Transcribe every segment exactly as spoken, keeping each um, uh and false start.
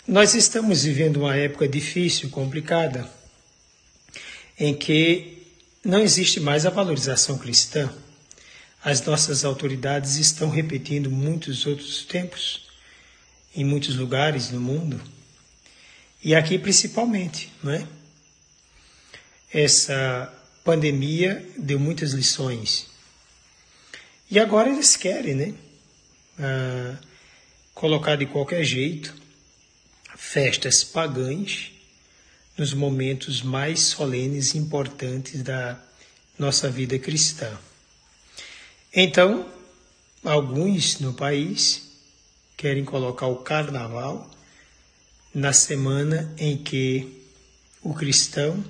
Nós estamos vivendo uma época difícil, complicada, em que não existe mais a valorização cristã. As nossas autoridades estão repetindo muitos outros tempos, em muitos lugares no mundo, e aqui principalmente, não é? Essa pandemia deu muitas lições. E agora eles querem, né? Ah, colocar de qualquer jeito festas pagãs nos momentos mais solenes e importantes da nossa vida cristã. Então, alguns no país querem colocar o carnaval na semana em que o cristão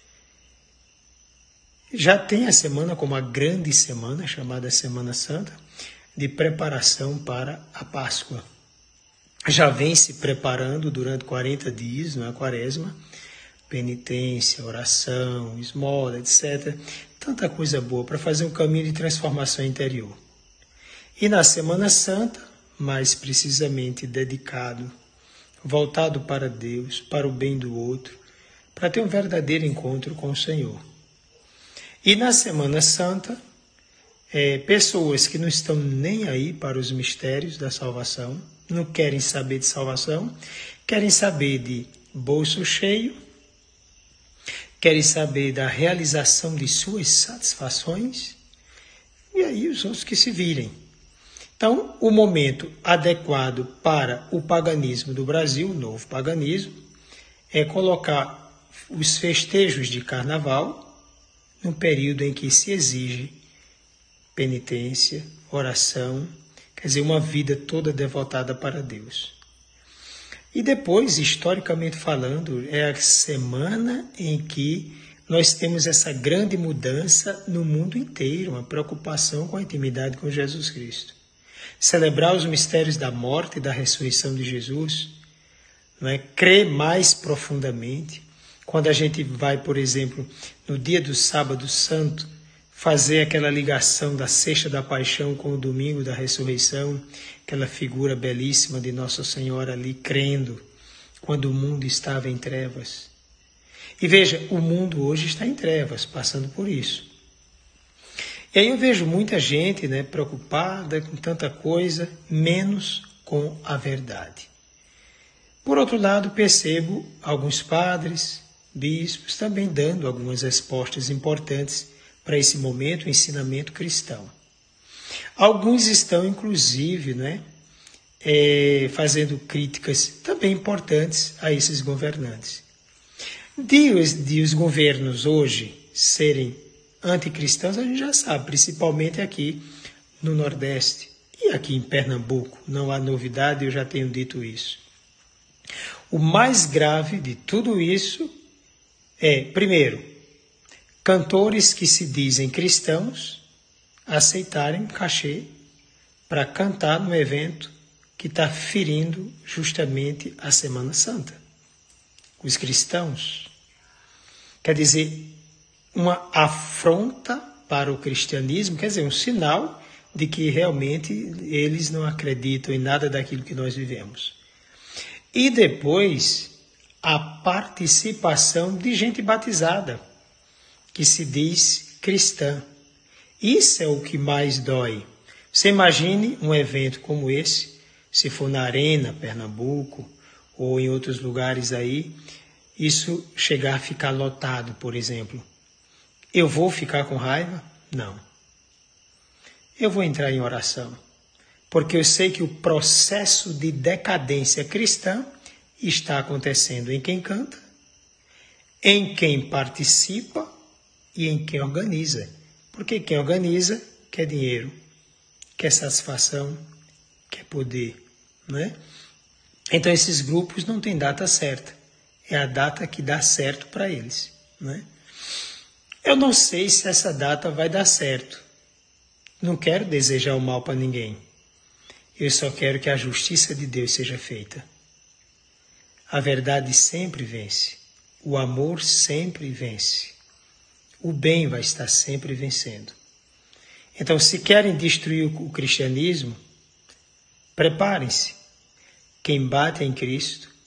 já tem a semana como a grande semana, chamada Semana Santa, de preparação para a Páscoa. Já vem se preparando durante quarenta dias, na Quaresma, penitência, oração, esmola, etcétera. Tanta coisa boa para fazer um caminho de transformação interior. E na Semana Santa, mais precisamente dedicado, voltado para Deus, para o bem do outro, para ter um verdadeiro encontro com o Senhor. E na Semana Santa, é, pessoas que não estão nem aí para os mistérios da salvação, não querem saber de salvação, querem saber de bolso cheio, querem saber da realização de suas satisfações, e aí os outros que se virem. Então, o momento adequado para o paganismo do Brasil, o novo paganismo, é colocar os festejos de carnaval num período em que se exige penitência, oração, quer dizer, uma vida toda devotada para Deus. E depois, historicamente falando, é a semana em que nós temos essa grande mudança no mundo inteiro, uma preocupação com a intimidade com Jesus Cristo. Celebrar os mistérios da morte e da ressurreição de Jesus, não é? Crer mais profundamente. Quando a gente vai, por exemplo, no dia do Sábado Santo, fazer aquela ligação da Sexta da Paixão com o Domingo da Ressurreição, aquela figura belíssima de Nossa Senhora ali crendo, quando o mundo estava em trevas. E veja, o mundo hoje está em trevas, passando por isso. E aí eu vejo muita gente, né, preocupada com tanta coisa, menos com a verdade. Por outro lado, percebo alguns padres, bispos também dando algumas respostas importantes para esse momento, o ensinamento cristão. Alguns estão, inclusive, né, é, fazendo críticas também importantes a esses governantes. De os, de os governos hoje serem anticristãos, a gente já sabe, principalmente aqui no Nordeste e aqui em Pernambuco. Não há novidade, eu já tenho dito isso. O mais grave de tudo isso é, primeiro, cantores que se dizem cristãos aceitarem cachê para cantar no evento que está ferindo justamente a Semana Santa. Os cristãos. Quer dizer, uma afronta para o cristianismo, quer dizer, um sinal de que realmente eles não acreditam em nada daquilo que nós vivemos. E depois, a participação de gente batizada, que se diz cristã. Isso é o que mais dói. Você imagine um evento como esse, se for na Arena, Pernambuco, ou em outros lugares aí, isso chegar a ficar lotado, por exemplo. Eu vou ficar com raiva? Não. Eu vou entrar em oração, porque eu sei que o processo de decadência cristã está acontecendo em quem canta, em quem participa e em quem organiza. Porque quem organiza quer dinheiro, quer satisfação, quer poder, né? Então esses grupos não têm data certa. É a data que dá certo para eles, né? Eu não sei se essa data vai dar certo. Não quero desejar o mal para ninguém. Eu só quero que a justiça de Deus seja feita. A verdade sempre vence. O amor sempre vence. O bem vai estar sempre vencendo. Então, se querem destruir o cristianismo, preparem-se. Quem bate em Cristo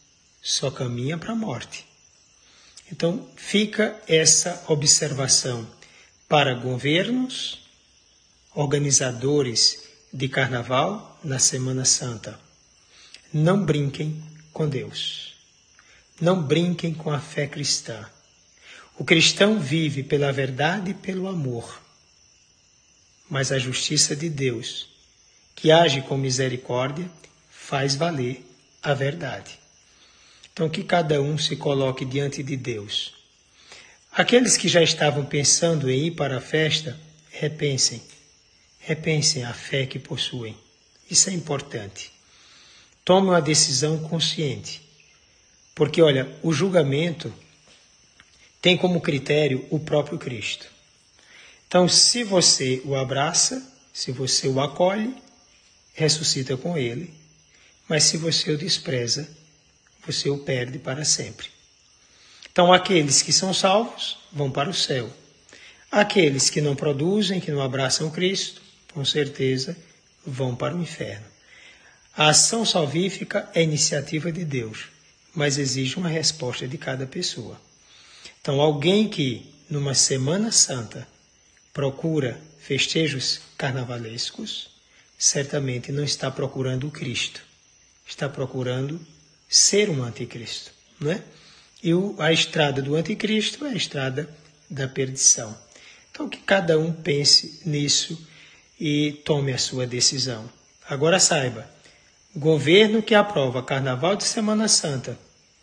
só caminha para a morte. Então, fica essa observação para governos, organizadores de carnaval na Semana Santa. Não brinquem com Deus. Não brinquem com a fé cristã. O cristão vive pela verdade e pelo amor. Mas a justiça de Deus, que age com misericórdia, faz valer a verdade. Então, que cada um se coloque diante de Deus. Aqueles que já estavam pensando em ir para a festa, repensem. Repensem a fé que possuem. Isso é importante. Tome uma decisão consciente. Porque, olha, o julgamento tem como critério o próprio Cristo. Então, se você o abraça, se você o acolhe, ressuscita com ele. Mas se você o despreza, você o perde para sempre. Então, aqueles que são salvos vão para o céu. Aqueles que não produzem, que não abraçam Cristo, com certeza vão para o inferno. A ação salvífica é iniciativa de Deus, mas exige uma resposta de cada pessoa. Então, alguém que, numa Semana Santa, procura festejos carnavalescos, certamente não está procurando o Cristo. Está procurando ser um anticristo, não é? E o, a estrada do anticristo é a estrada da perdição. Então, que cada um pense nisso e tome a sua decisão. Agora saiba, governo que aprova Carnaval de Semana Santa,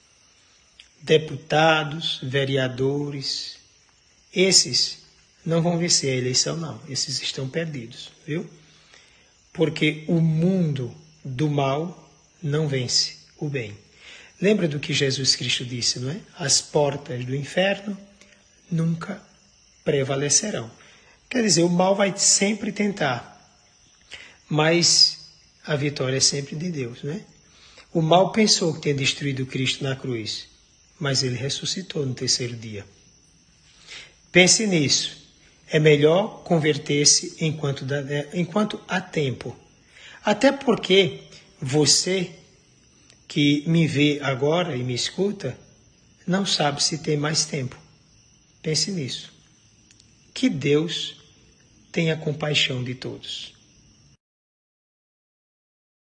deputados, vereadores, esses não vão vencer a eleição, não. Esses estão perdidos, viu? Porque o mundo do mal não vence o bem. Lembra do que Jesus Cristo disse, não é? As portas do inferno nunca prevalecerão. Quer dizer, o mal vai sempre tentar, mas a vitória é sempre de Deus, não é? O mal pensou que tinha destruído Cristo na cruz, mas ele ressuscitou no terceiro dia. Pense nisso. É melhor converter-se enquanto, enquanto há tempo. Até porque você que me vê agora e me escuta, não sabe se tem mais tempo. Pense nisso. Que Deus tenha compaixão de todos.